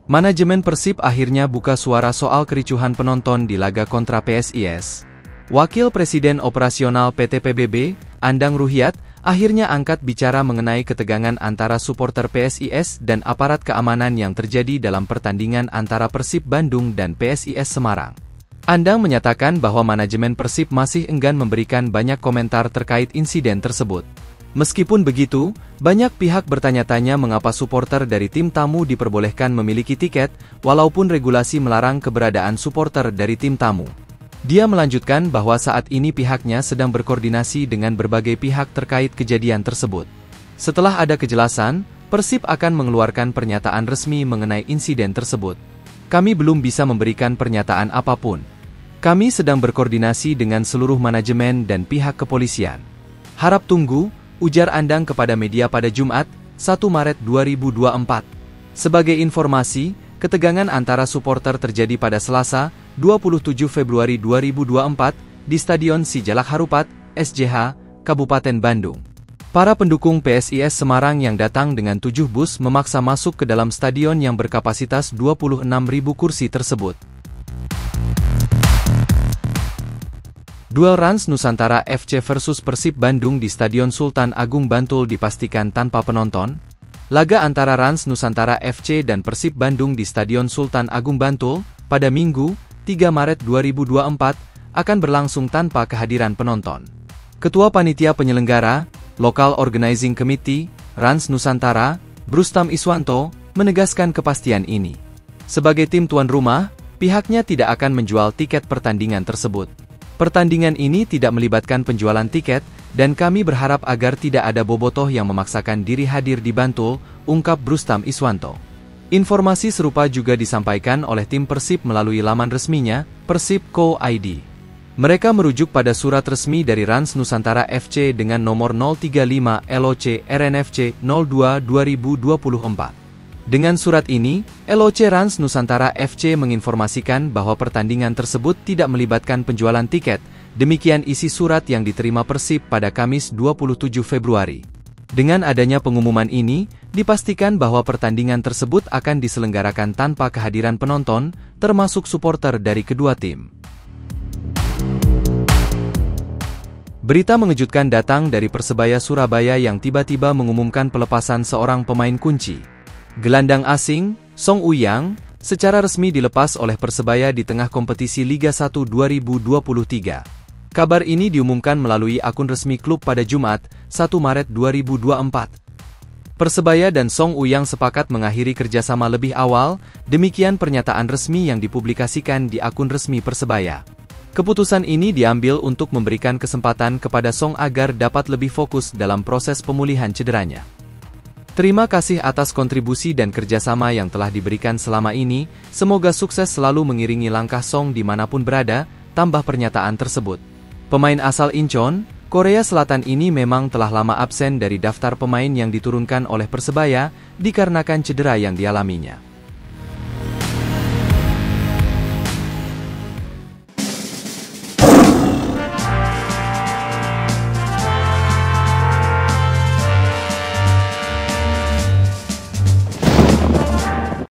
Manajemen Persib akhirnya buka suara soal kericuhan penonton di laga kontra PSIS. Wakil Presiden Operasional PT PBB, Andang Ruhyat, akhirnya angkat bicara mengenai ketegangan antara supporter PSIS dan aparat keamanan yang terjadi dalam pertandingan antara Persib Bandung dan PSIS Semarang. Andang menyatakan bahwa manajemen Persib masih enggan memberikan banyak komentar terkait insiden tersebut. Meskipun begitu, banyak pihak bertanya-tanya mengapa supporter dari tim tamu diperbolehkan memiliki tiket, walaupun regulasi melarang keberadaan supporter dari tim tamu. Dia melanjutkan bahwa saat ini pihaknya sedang berkoordinasi dengan berbagai pihak terkait kejadian tersebut. Setelah ada kejelasan, Persib akan mengeluarkan pernyataan resmi mengenai insiden tersebut. Kami belum bisa memberikan pernyataan apapun. Kami sedang berkoordinasi dengan seluruh manajemen dan pihak kepolisian. Harap tunggu, ujar Andang kepada media pada Jumat, 1 Maret 2024. Sebagai informasi, ketegangan antara supporter terjadi pada Selasa, 27 Februari 2024, di Stadion Sijalak Harupat, SJH, Kabupaten Bandung. Para pendukung PSIS Semarang yang datang dengan 7 bus memaksa masuk ke dalam stadion yang berkapasitas 26.000 kursi tersebut. Duel Rans Nusantara FC versus Persib Bandung di Stadion Sultan Agung Bantul dipastikan tanpa penonton. Laga antara Rans Nusantara FC dan Persib Bandung di Stadion Sultan Agung Bantul, pada Minggu, 3 Maret 2024, akan berlangsung tanpa kehadiran penonton. Ketua Panitia Penyelenggara, Local Organizing Committee, Rans Nusantara, Brustam Iswanto, menegaskan kepastian ini. Sebagai tim tuan rumah, pihaknya tidak akan menjual tiket pertandingan tersebut. Pertandingan ini tidak melibatkan penjualan tiket, dan kami berharap agar tidak ada bobotoh yang memaksakan diri hadir di Bantul, ungkap Brustam Iswanto. Informasi serupa juga disampaikan oleh tim Persib melalui laman resminya, persib.co.id. Mereka merujuk pada surat resmi dari Rans Nusantara FC dengan nomor 035 LOC RNFC 02-2024. Dengan surat ini, LOC Rans Nusantara FC menginformasikan bahwa pertandingan tersebut tidak melibatkan penjualan tiket, demikian isi surat yang diterima Persib pada Kamis 27 Februari. Dengan adanya pengumuman ini, dipastikan bahwa pertandingan tersebut akan diselenggarakan tanpa kehadiran penonton, termasuk supporter dari kedua tim. Berita mengejutkan datang dari Persebaya Surabaya yang tiba-tiba mengumumkan pelepasan seorang pemain kunci. Gelandang asing, Song Uyang, secara resmi dilepas oleh Persebaya di tengah kompetisi Liga 1 2023. Kabar ini diumumkan melalui akun resmi klub pada Jumat, 1 Maret 2024. Persebaya dan Song Uyang sepakat mengakhiri kerjasama lebih awal, demikian pernyataan resmi yang dipublikasikan di akun resmi Persebaya. Keputusan ini diambil untuk memberikan kesempatan kepada Song agar dapat lebih fokus dalam proses pemulihan cederanya. Terima kasih atas kontribusi dan kerjasama yang telah diberikan selama ini, semoga sukses selalu mengiringi langkah Song dimanapun berada, tambah pernyataan tersebut. Pemain asal Incheon, Korea Selatan ini memang telah lama absen dari daftar pemain yang diturunkan oleh Persebaya, dikarenakan cedera yang dialaminya.